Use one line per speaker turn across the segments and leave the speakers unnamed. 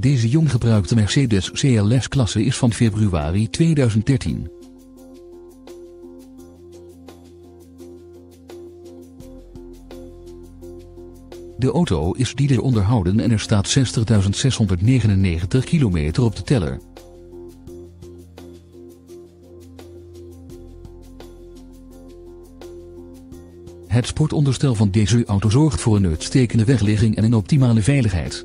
Deze jong gebruikte Mercedes CLS-klasse is van februari 2013. De auto is dieder onderhouden en er staat 60.699 kilometer op de teller. Het sportonderstel van deze auto zorgt voor een uitstekende wegligging en een optimale veiligheid.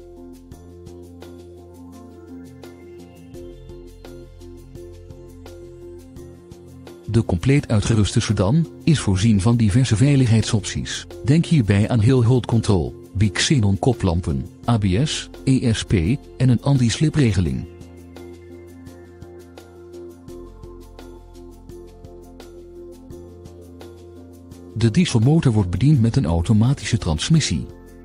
De compleet uitgeruste sedan is voorzien van diverse veiligheidsopties. Denk hierbij aan Hill Hold Control, Bixenon koplampen, ABS, ESP en een anti-slipregeling. De dieselmotor wordt bediend met een automatische transmissie.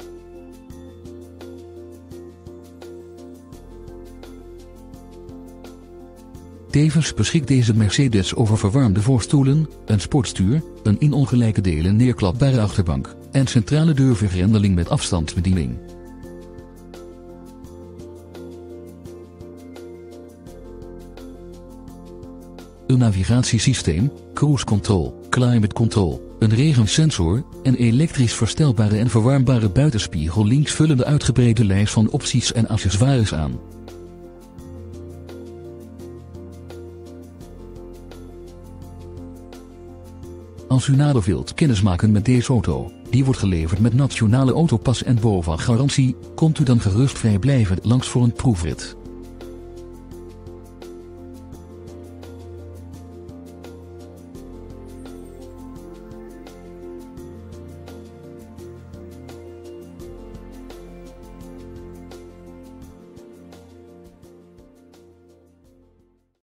Tevens beschikt deze Mercedes over verwarmde voorstoelen, een sportstuur, een in ongelijke delen neerklapbare achterbank en centrale deurvergrendeling met afstandsbediening. Een navigatiesysteem, cruise control, climate control, een regensensor en elektrisch verstelbare en verwarmbare buitenspiegel links vullen de uitgebreide lijst van opties en accessoires aan. Als u nader wilt kennismaken met deze auto, die wordt geleverd met nationale autopas en BOVAG garantie, komt u dan gerust vrijblijvend langs voor een proefrit.